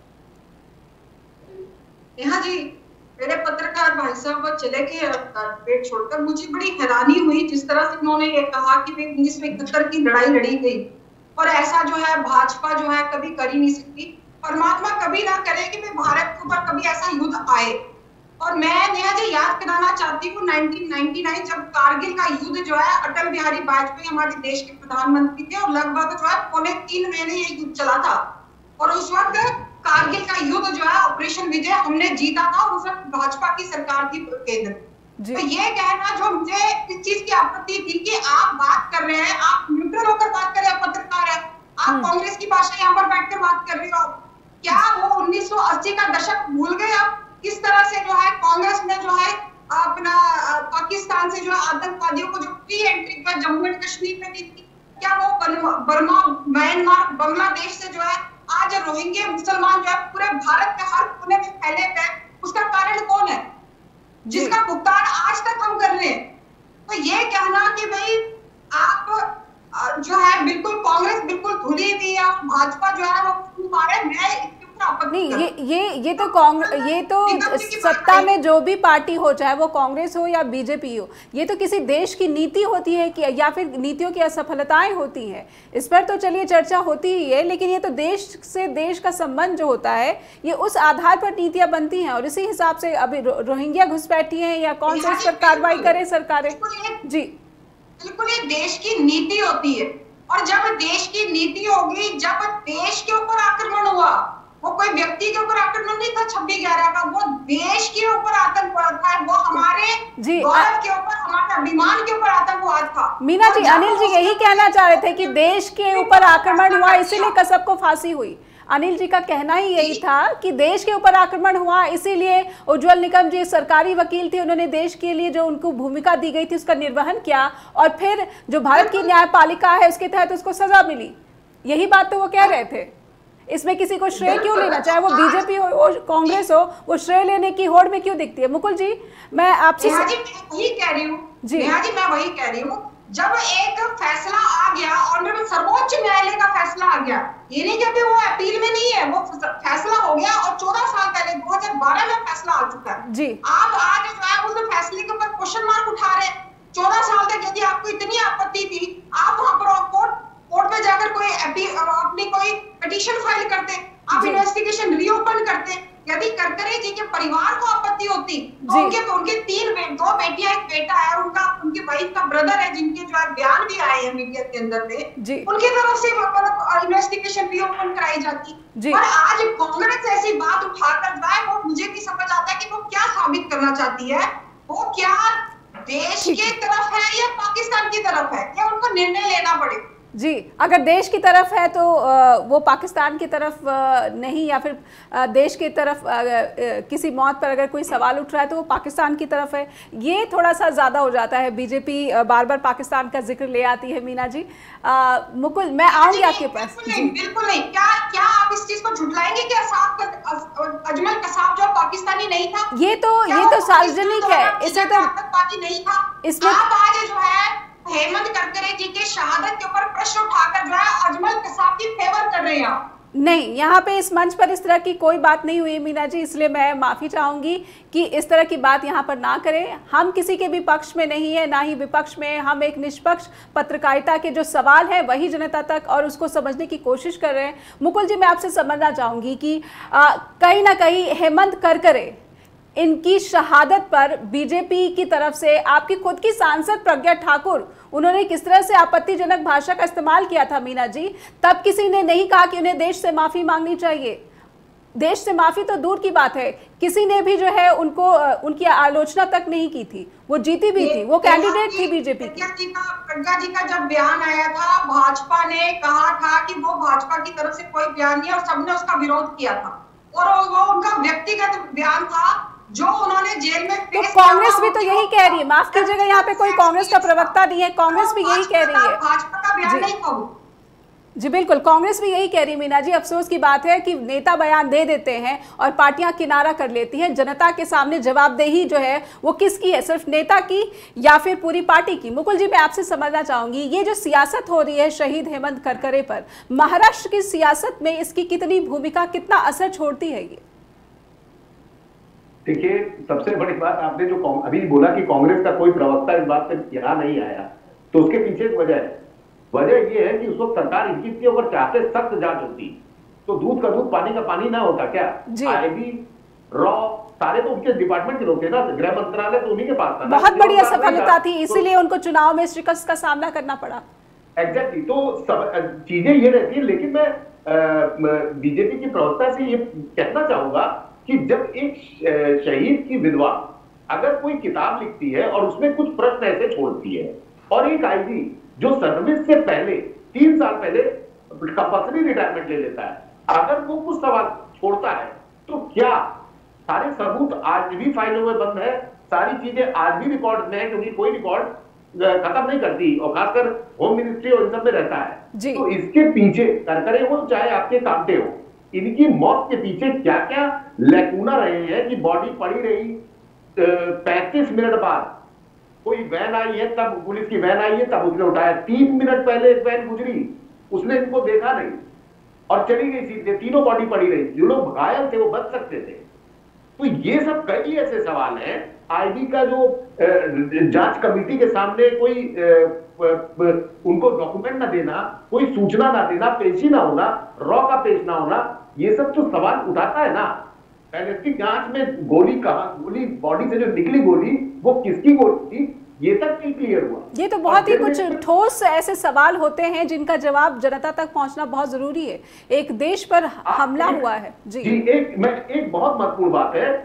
नेहा जी, मेरे पत्रकार भाई साहब चले गए पेट छोड़कर, मुझे बड़ी हैरानी हुई जिस तरह से उन्होंने ये कहा कि 1971 की लड़ाई लड़ी गई और ऐसा जो है भाजपा जो है कभी कर ही नहीं सकती, परमात्मा कभी ना करे कि भारत के ऊपर कभी ऐसा युद्ध आए। और मैं नेहा जी याद कराना चाहती हूँ 1999 जब कारगिल का युद्ध जो है, अटल बिहारी वाजपेयी हमारे देश के प्रधानमंत्री थे और लगभग जो है 3.25 महीने ये युद्ध चला था, और उस वक्त कारगिल का युद्ध जो है ऑपरेशन विजय हमने जीता था, और उस वक्त भाजपा की सरकार थी केंद्र। तो ये कहना जो मुझे इस चीज की आपत्ति थी कि आप बात कर रहे हैं, आप न्यूट्रल होकर बात कर रहे हैं, पत्रकार है, आप कांग्रेस की भाषा यहाँ पर बैठकर बात कर रहे हो। क्या वो 1980 का दशक भूल गए आप? किस तरह से जो है कांग्रेस ने जो है अपना पाकिस्तान से जो है आतंकवादियों को जो फ्री एंट्री जो है जम्मू एंड कश्मीर में दी थी, क्या वो बर्मा, म्यांमार, बांग्लादेश से जो है आज रोहिंग्या मुसलमान जो है पूरे भारत के हर कोने में फैले हुए, उसका कारण कौन है? जिसका भुगतान आज तक हम कर रहे हैं। तो ये कहना कि भाई आप जो है बिल्कुल कांग्रेस बिल्कुल धुली हुई है, भाजपा जो है वो मारे। मैं नहीं, ये तो कांग्रेस, ये तो सत्ता में जो भी पार्टी हो, चाहे वो कांग्रेस हो या बीजेपी हो, ये तो किसी देश की नीति होती है कि या फिर नीतियों की असफलताएं होती हैं, इस पर तो चलिए चर्चा होती ही है। लेकिन ये तो देश से देश का संबंध जो होता है, ये उस आधार पर नीतियां बनती हैं और इसी हिसाब से अभी रोहिंग्या घुसपैठी हैं या कौन सा इस पर कार्रवाई करें सरकारें। जी बिल्कुल, ये देश की नीति होती है, और जब देश की नीति होगी, जब देश के ऊपर आक्रमण हुआ, वो कोई व्यक्ति के ऊपर आक्रमण नहीं था 26/11 का, वो देश के ऊपर आतंकवाद था, वो हमारे गौरव के ऊपर, हमारे अभिमान के ऊपर आतंकवाद था। मीना जी, अनिल जी यही कहना चाह रहे थे कि देश के ऊपर आक्रमण हुआ इसीलिए कसब को फांसी हुई। अनिल जी का कहना ही यही था कि देश के ऊपर आक्रमण हुआ, इसीलिए उज्जवल निकम जी सरकारी वकील थे, उन्होंने देश के लिए जो उनको भूमिका दी गई थी उसका निर्वहन किया और फिर जो भारत की न्यायपालिका है उसके तहत उसको सजा मिली। यही बात तो वो कह रहे थे। इसमें किसी को श्रेय क्यों लेना, चाहे वो बीजेपी हो कांग्रेस हो, वो श्रेय लेने की होड़ में क्यों दिखती है? मुकुल जी, मैं आपसे वही कह रही हूँ जी, मैं वही कह रही हूँ, जब एक फैसला आ गया और सर्वोच्च न्यायालय का फैसला आ गया, ये नहीं कहते वो अपील में नहीं है, वो फैसला हो गया और 14 साल पहले 2012 में फैसला आ चुका है जी। आप आज जो है उस फैसले के ऊपर क्वेश्चन मार्क उठा रहे हैं। 14 साल तक यदि आपको इतनी आपत्ति थी, आप वहां पर कोर्ट में जाकर कोई अपनी कोई पिटीशन फाइल करते, आप इन्वेस्टिगेशन रीओपन करते। यदि करकरे जी के परिवार को आपत्ति होती तो उनके 2 बेटियां, एक बेटा है, उनके वाइफ का ब्रदर है, जिनके जो है बयान भी आए हैं मीडिया के अंदर में, उनकी तरफ से इन्वेस्टिगेशन रीओपन कराई जाती। और आज कांग्रेस ऐसी बात उठाकर जाए, वो मुझे भी समझ आता है कि वो क्या साबित करना चाहती है, वो क्या देश की तरफ है या पाकिस्तान की तरफ है, या उनको निर्णय लेना पड़े। जी, अगर देश की तरफ है तो वो पाकिस्तान की तरफ नहीं, या फिर देश की तरफ किसी मौत पर अगर कोई सवाल उठ रहा है तो वो पाकिस्तान की तरफ है। ये थोड़ा सा ज़्यादा हो जाता है, बीजेपी बार बार पाकिस्तान का जिक्र ले आती है। मीना जी, मुकुल, मैं आऊंगी आपके पास। बिल्कुल नहीं, क्या आप इस चीज को झुटलाएंगे कि अजमल कसाब जो पाकिस्तानी नहीं था? ये तो सार्वजनिक है, इसे तो आतंकवादी नहीं था। इसमें आप आज जो है हेमंत करकरे जी के शहादत के ऊपर प्रश्न उठाकर जो है अजमल कसाब की फेवर कर रहे हैं। नहीं, यहाँ पे इस मंच पर इस तरह की कोई बात नहीं हुई मीना जी, इसलिए मैं माफ़ी चाहूँगी कि इस तरह की बात यहाँ पर ना करें। हम किसी के भी पक्ष में नहीं है, ना ही विपक्ष में। हम एक निष्पक्ष पत्रकारिता के जो सवाल है वही जनता तक और उसको समझने की कोशिश कर रहे हैं। मुकुल जी, मैं आपसे समझना चाहूँगी कि कहीं ना कहीं हेमंत करकरे, इनकी शहादत पर बीजेपी की तरफ से आपकी खुद की सांसद प्रज्ञा ठाकुर, उन्होंने किस तरह से आपत्तिजनक भाषा का इस्तेमाल किया था मीना जी, तब किसी ने नहीं कहा कि उन्हें देश से माफी मांगनी चाहिए। देश से माफी तो दूर की बात है, किसी ने भी जो है उनको उनकी आलोचना तक नहीं की थी। वो जीती भी थी, वो कैंडिडेट थी बीजेपी की। प्रज्ञा जी का जब बयान आया था, भाजपा ने कहा था कि वो भाजपा की तरफ से कोई बयान नहीं, और सबने उसका विरोध किया था, और वो उनका व्यक्तिगत बयान था जो उन्होंने जेल में तो कांग्रेस भी तो यही कह रही है, माफ कीजिएगा, यहाँ पे कोई कांग्रेस का प्रवक्ता नहीं है, कांग्रेस भी यही कह रही है। भाजपा का बयान नहीं था जी, बिल्कुल, कांग्रेस भी यही कह रही है मीना जी। अफसोस की बात है कि नेता बयान दे देते हैं और पार्टियां किनारा कर लेती हैं। जनता के सामने जवाबदेही जो है वो किसकी है, सिर्फ नेता की या फिर पूरी पार्टी की? मुकुल जी, मैं आपसे समझना चाहूंगी, ये जो सियासत हो रही है शहीद हेमंत करकरे पर, महाराष्ट्र की सियासत में इसकी कितनी भूमिका, कितना असर छोड़ती है ये? देखिए, सबसे बड़ी बात आपने जो अभी बोला कि कांग्रेस का कोई प्रवक्ता इस बात पे यहाँ नहीं आया, तो उसके पीछे एक वजह है। वजह ये है कि उस वक्त सरकार इनकी थी, अगर चाहते सख्त जांच होती तो दूध का दूध पानी का पानी ना होता क्या? आईबी, रॉ, सारे तो उनके डिपार्टमेंट के लोग थे ना, गृह मंत्रालय तो उन्हीं के पास था। बहुत बड़ी असफलता थी, इसीलिए उनको चुनाव में शिकस्त का सामना करना पड़ा। एग्जैक्टली, तो सब चीजें ये रहती है। लेकिन मैं बीजेपी की प्रवक्ता से ये कहना चाहूंगा कि जब एक शहीद की विधवा अगर कोई किताब लिखती है और उसमें कुछ प्रश्न ऐसे छोड़ती है, और एक आईजी जो सर्विस से पहले 3 साल पहले कंपल्सरी रिटायरमेंट ले लेता है, अगर वो कुछ सवाल छोड़ता है तो क्या सारे सबूत आज भी फाइलों में बंद है, सारी चीजें आज भी रिकॉर्ड में है, क्योंकि कोई रिकॉर्ड खत्म नहीं करती, और खासकर होम मिनिस्ट्री और इन सब में रहता है। तो इसके पीछे करकरे हो चाहे आपके कांटे हो, इनकी मौत के पीछे क्या क्या लैकूना रहे हैं कि बॉडी पड़ी रही 35 मिनट बाद कोई वैन आई है, तब पुलिस की वैन आई है तब उसने उठाया। 3 मिनट पहले एक वैन गुजरी, उसने इनको देखा नहीं और चली गई सीधे, तीनों बॉडी पड़ी रही। जो लोग घायल थे वो बच सकते थे। तो ये सब कई ऐसे सवाल हैं। आईबी का जो जांच कमेटी के सामने कोई उनको डॉक्यूमेंट ना देना, कोई सूचना ना देना, पेशी ना होना, रॉ का पेश ना होना, ये सब तो सवाल उठाता है ना। बैलिस्टिक जांच में गोली कहां, गोली बॉडी से जो निकली गोली वो किसकी गोली थी, ये तक नहीं क्लियर हुआ। ये तो बहुत ही कुछ ठोस ऐसे सवाल होते हैं जिनका जवाब जनता तक पहुंचना बहुत जरूरी है। एक देश पर हमला हुआ है। जी एक बहुत महत्वपूर्ण बात है।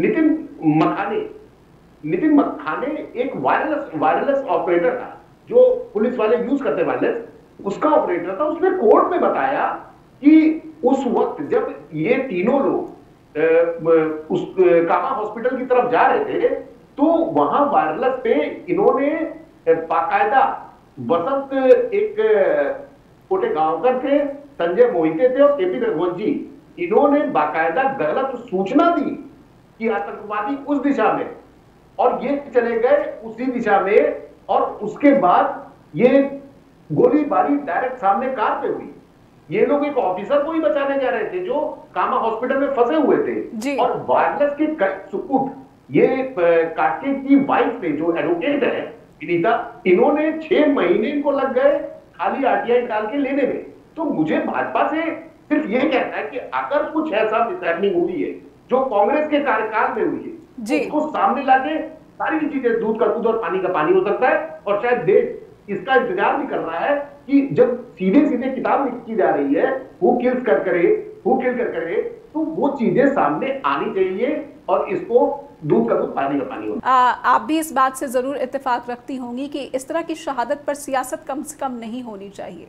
नितिन मखाने एक वायरलेस ऑपरेटर था, जो पुलिस वाले यूज करते वायरलेस, उसका ऑपरेटर था। उसने कोर्ट में बताया कि उस वक्त जब ये तीनों लोग उस कामा हॉस्पिटल की तरफ जा रहे थे तो वहां वायरलेस पे इन्होंने बाकायदा बसंत, एक छोटे गांवकर थे, संजय मोहिते थे और केपी रघुवंशी, इन्होंने बाकायदा गलत सूचना दी कि आतंकवादी उस दिशा में, और ये चले गए उसी दिशा में। और उसके बाद ये गोलीबारी डायरेक्ट सामने कार पे हुई। ये लोग एक ऑफिसर को ही बचाने जा रहे थे जो कामा हॉस्पिटल में फंसे हुए थे। और वायरलेस के कई सुपुत्र, ये काके की वाइफ ने जो एडवोकेट है विनीता, इन्होंने 6 महीने इनको लग गए खाली आरटीआई डाल के लेने में। तो मुझे भाजपा से सिर्फ ये कहना है कि अगर कुछ ऐसा मिसहैपनिंग हुई है जो कांग्रेस के कार्यकाल में हुई है, उसको सामने लाके सारी चीजें, दूध का दूध और पानी का पानी हो सकता है। और शायद देश इसका इंतजार भी कर रहा है कि जब सीधे सीधे किताब लिखी जा रही है हु किल कर करे, तो वो चीजें सामने आनी चाहिए और इसको दूध का दूध पानी का पानी हो। आप भी इस बात से जरूर इत्तेफाक रखती होंगी कि इस तरह की शहादत पर सियासत कम से कम नहीं होनी चाहिए।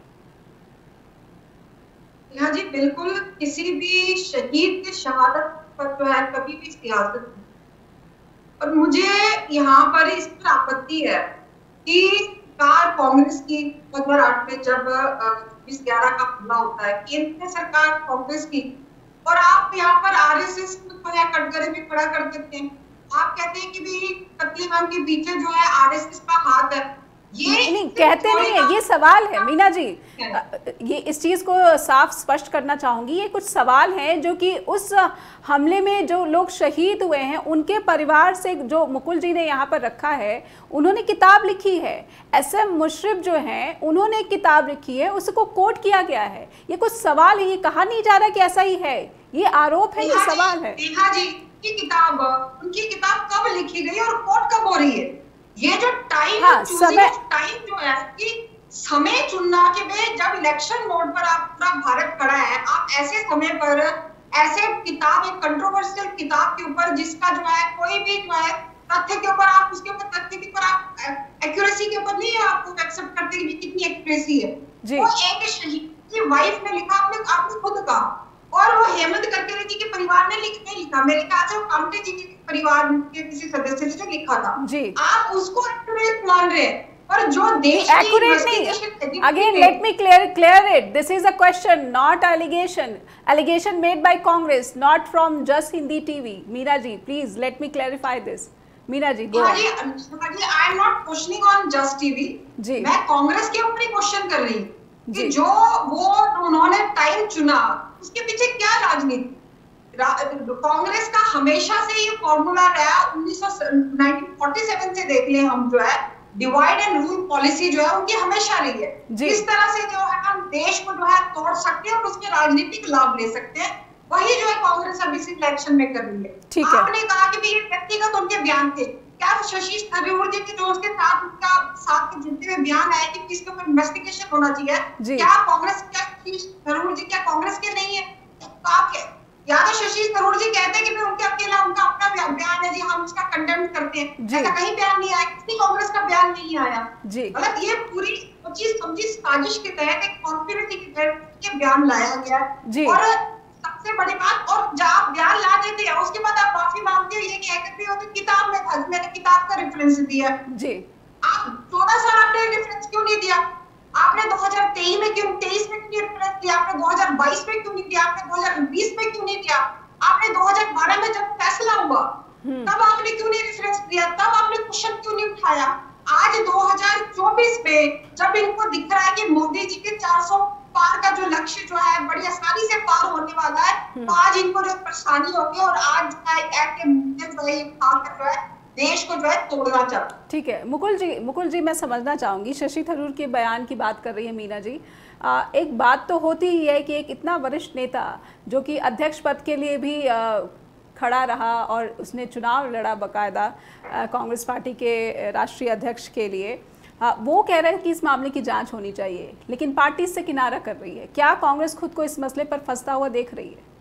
हाँ जी बिल्कुल, किसी भी शहीद की शहादत पर जो है कभी भी सियासत नहीं। और मुझे यहाँ पर इस पर आपत्ति है कि सरकार कांग्रेस की 2008 में जब 2011 का हमला होता है, केंद्र सरकार कांग्रेस की, और आप यहाँ पर आरएसएस को कटघरे में खड़ा कर देते हैं। आप कहते हैं कि भी कत्लेआम के पीछे जो है आरएसएस का हाथ है। ये नहीं कहते नहीं है, ये सवाल है मीना जी, ये इस चीज को साफ स्पष्ट करना चाहूंगी। ये कुछ सवाल हैं जो कि उस हमले में जो लोग शहीद हुए हैं उनके परिवार से, जो मुकुल जी ने यहाँ पर रखा है, उन्होंने किताब लिखी है। SM मुशर्रफ जो हैं उन्होंने एक किताब लिखी है, उसको कोट किया गया है। ये कुछ सवाल है, ये कहा नहीं जा रहा कि ऐसा ही है, ये आरोप है, ये सवाल है। नेहा जी की किताब, उनकी किताब कब लिखी गई और कोट कब हो रही है? ये जो टाइम जो है कि समय चुनना कि भाई जब इलेक्शन मोड पर आप पूरा भारत खड़ा है, आप ऐसे समय पर ऐसे किताब, एक कंट्रोवर्शियल किताब के ऊपर जिसका जो है कोई भी जो है तथ्य के ऊपर आप उसके ऊपर तथ्य के ऊपर आप एक्यूरेसी के ऊपर नहीं आपको एक्सेप्ट करते कि कितनी एक्यूरेसी है। वो एक शहीद की वाइफ ने लिखा, आपने खुद कहा, और वो हेमंत करकरे जी के परिवार ने नहीं लिखा, मेरे ख्याल से वो कामटे जी के परिवार के किसी सदस्य ने लिखा था। आप उसको एक्यूरेट मान रहे हैं, पर जो देश की नहीं, again let me clear it, this is a question not allegation made by Congress, not from just Hindi TV. Meena ji please let me clarify this. Meena ji go. I am not questioning on just TV, मैं कांग्रेस के ऊपर ही क्वेश्चन कर रही हूँ कि जो वो उन्होंने टाइम चुना उसके पीछे क्या राजनीति। कांग्रेस का हमेशा से ये फॉर्मूला रहा, 1947 से देख ले हम, जो है डिवाइड एंड रूल पॉलिसी जो है उनकी हमेशा रही है। इस तरह से जो है हम देश को जो है तोड़ सकते हैं और उसके राजनीतिक लाभ ले सकते हैं, वही जो है कांग्रेस अब इस इलेक्शन में कर रही है। आपने कहा कि ये व्यक्तिगत उनके बयान थे, क्या शशि थरूर जी के जो उसके साथ उनका साथ के जितने में बयान आया कि इसके ऊपर इन्वेस्टिगेशन होना चाहिए, क्या कांग्रेस, क्या शशि थरूर जी क्या कांग्रेस के नहीं है? या तो शशि थरूर जी कहते हैं कि उनके अकेला उनका अपना बयान है जी, हम उसका कंडेम करते हैं, ऐसा कहीं बयान नहीं आया, किसी कांग्रेस का बयान नहीं आया। मतलब ये पूरी समझी साजिश के तहत एक कॉन्स्पिरेसी के तहत ये बयान लाया गया। और सबसे बड़ी बात, और जब आप बयान ला देते हैं उसके बाद आप माफी मांगते हो, ये कहते हो तो किताब में था, मैंने किताब का रेफरेंस दिया जी, आप 14 साल आपने रेफरेंस क्यों नहीं दिया? आपने 2023 में क्यों, 23 में क्यों रेफरेंस दिया? आपने 2022 में क्यों नहीं दिया? आपने 2020 में क्यों नहीं दिया? आपने 2012 में जब फैसला हुआ तब आपने क्यों नहीं रेफरेंस दिया? तब आपने क्वेश्चन क्यों नहीं उठाया? पे, जब इनको दिख रहा है कि मोदी जी के 400 पार का जो लक्ष्य जो है बड़ी आसानी से पार होने वाला है, तो आज इनको जो परेशानी होगी और आज जो है ऐसे मुद्दे जो है जो है देश को जो है तोड़ना चाहता। ठीक है मुकुल जी मैं समझना चाहूंगी, शशि थरूर के बयान की बात कर रही है मीना जी। एक बात तो होती ही है कि एक इतना वरिष्ठ नेता जो कि अध्यक्ष पद के लिए भी खड़ा रहा और उसने चुनाव लड़ा बाकायदा कांग्रेस पार्टी के राष्ट्रीय अध्यक्ष के लिए, वो कह रहे हैं कि इस मामले की जांच होनी चाहिए, लेकिन पार्टी इससे किनारा कर रही है। क्या कांग्रेस खुद को इस मसले पर फंसता हुआ देख रही है?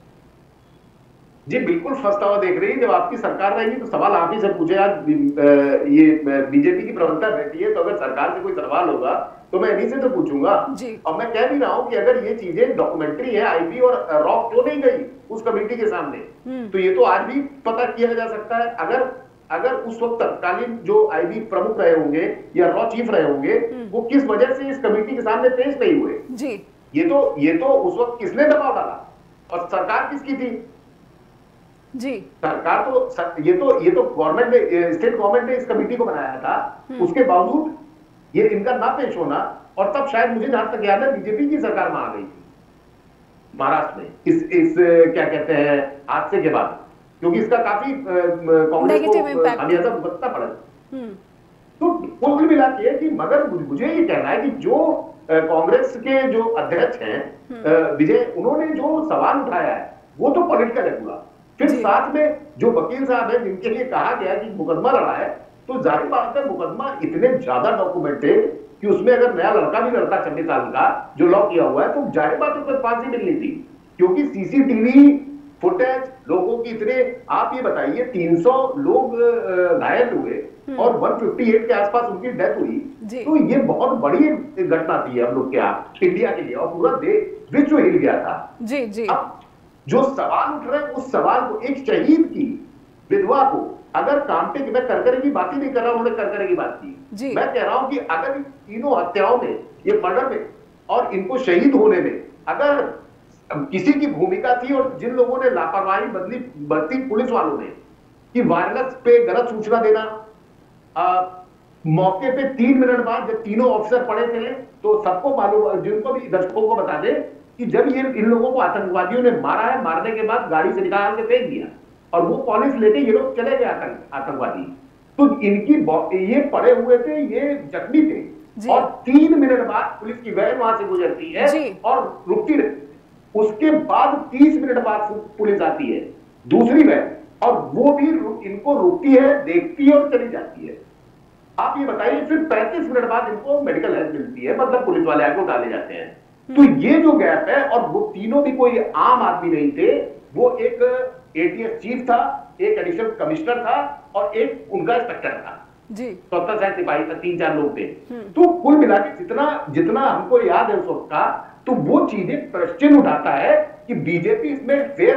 जी बिल्कुल फंसता हुआ देख रही है। जब आपकी सरकार रहेगी तो सवाल आप ही से पूछे। आज ये बीजेपी की प्रवक्ता बैठी है, तो अगर सरकार से कोई सवाल होगा तो मैं इन्हीं से तो पूछूंगा। और मैं कह भी रहा हूं कि अगर ये चीजें डॉक्यूमेंट्री है, आईबी और रॉ क्यों नहीं गई उस कमेटी के सामने, तो ये तो आज भी पता किया जा सकता है। अगर उस वक्त तत्कालीन जो आईबी प्रमुख रहे होंगे या रॉ चीफ रहे होंगे, वो किस वजह से इस कमेटी के सामने पेश नहीं हुए जी। ये तो उस वक्त किसने दबाव डाला और सरकार किसकी थी जी? सरकार तो ये तो गवर्नमेंट ने, स्टेट गवर्नमेंट ने इस कमेटी को बनाया था। उसके बावजूद ये इनका ना पेश होना, और तब शायद मुझे जहां तक याद है बीजेपी की सरकार वहां गई थी महाराष्ट्र में इस क्या कहते हैं हादसे के बाद, क्योंकि इसका काफी कांग्रेस को खामियाजा भुगतना पड़ा। तो कुल मिला के कि मगर मुझे ये कहना है कि जो कांग्रेस के जो अध्यक्ष हैं विजय, उन्होंने जो सवाल उठाया है वो तो पॉलिटिकल है पूरा। फिर साथ में जो वकील साहब है जिनके लिए कहा गया कि मुकदमा लड़ा है, तो जाहिर बात है मुकदमा इतने ज्यादा डॉक्यूमेंटेड कि उसमें अगर नया लड़का भी लड़ता 26 साल का जो लॉ किया हुआ है, तो जाहिर बात है उसमें फांसी मिलनी थी। क्योंकि सीसीटीवी फुटेज लोगों की इतने, आप ये बताइए 300 लोग घायल हुए और 158 के आसपास उनकी डेथ हुई, तो ये बहुत बड़ी घटना थी हम लोग के यहाँ इंडिया के लिए, और पूरा देश विश्व हिल गया था। जी जी। अब जो सवाल उठ रहे हैं उस सवाल को, एक शहीद की विधवा को अगर काम पे, मैं करकरे की बात ही नहीं कर रहा, उन्होंने करकरे की बात की, मैं कह रहा हूं कि अगर इन तीनों हत्याओं में, ये मर्डर में और इनको शहीद होने में अगर किसी की भूमिका थी, और जिन लोगों ने लापरवाही बरती पुलिस वालों ने कि वायरलेस पे गलत सूचना देना, मौके पे 3 मिनट बाद जब तीनों ऑफिसर पड़े थे, तो सबको मालूम, जिनको भी दर्शकों को बता दे कि जब ये इन लोगों को आतंकवादियों ने मारा है, मारने के बाद गाड़ी से निकाल के फेंक दिया और वो पुलिस लेके ये लोग चले गए आतंकवादी, तो इनकी ये पड़े हुए थे, ये जख्मी थे, और 3 मिनट बाद पुलिस की वैन वहां से गुजरती है और रुकती रहती। उसके बाद 30 मिनट बाद पुलिस आती है दूसरी वैन, और वो भी इनको रुकती है, देखती है और चली जाती है। आप ये बताइए फिर 35 मिनट बाद इनको मेडिकल हेल्प मिलती है, मतलब पुलिस वाले आके उठा ले जाते हैं। तो ये जो गैप है, और वो तीनों भी कोई आम आदमी नहीं थे, वो एक एटीएस चीफ था, एक एडिशनल कमिश्नर था और एक उनका इंस्पेक्टर था जी। 74 सिपाही था, 3-4 लोग थे। तो कुल मिला के जितना हमको याद है उस वक्त का, तो वो चीजें क्वेश्चन उठाता है कि बीजेपी इसमें फेयर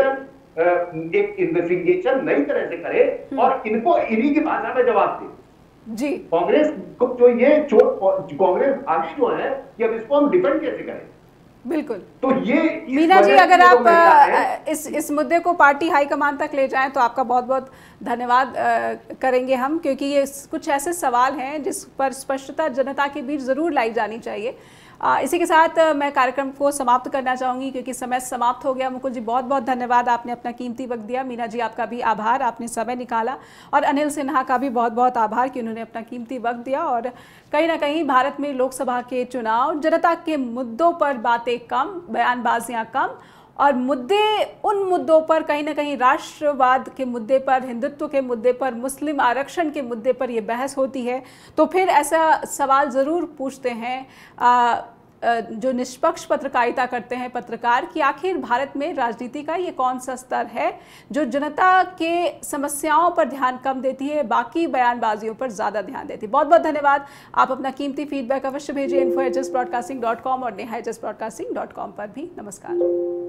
एक इन्वेस्टिगेशन नई तरह से करे और इनको इन्हीं की भाषा में जवाब दे जी। कांग्रेस को जो ये कांग्रेस आगे जो है कि अब इसको हम डिफेंड कैसे करें। बिल्कुल। तो ये मीना जी, अगर आप इस मुद्दे को पार्टी हाईकमान तक ले जाएं तो आपका बहुत बहुत धन्यवाद करेंगे हम, क्योंकि ये कुछ ऐसे सवाल हैं जिस पर स्पष्टता जनता के बीच ज़रूर लाई जानी चाहिए। इसी के साथ मैं कार्यक्रम को समाप्त करना चाहूँगी क्योंकि समय समाप्त हो गया। मुकुल जी बहुत बहुत धन्यवाद, आपने अपना कीमती वक्त दिया। मीना जी आपका भी आभार, आपने समय निकाला। और अनिल सिन्हा का भी बहुत बहुत आभार कि उन्होंने अपना कीमती वक्त दिया। और कहीं ना कहीं भारत में लोकसभा के चुनाव, जनता के मुद्दों पर बातें कम, बयानबाजियाँ कम, और उन मुद्दों पर कहीं ना कहीं राष्ट्रवाद के मुद्दे पर, हिंदुत्व के मुद्दे पर, मुस्लिम आरक्षण के मुद्दे पर ये बहस होती है। तो फिर ऐसा सवाल ज़रूर पूछते हैं जो निष्पक्ष पत्रकारिता करते हैं पत्रकार, कि आखिर भारत में राजनीति का ये कौन सा स्तर है जो जनता के समस्याओं पर ध्यान कम देती है, बाकी बयानबाजियों पर ज़्यादा ध्यान देती है। बहुत बहुत धन्यवाद। आप अपना कीमती फीडबैक अवश्य भेजिए info@justbroadcasting.com और neha@justbroadcasting.com पर भी। नमस्कार।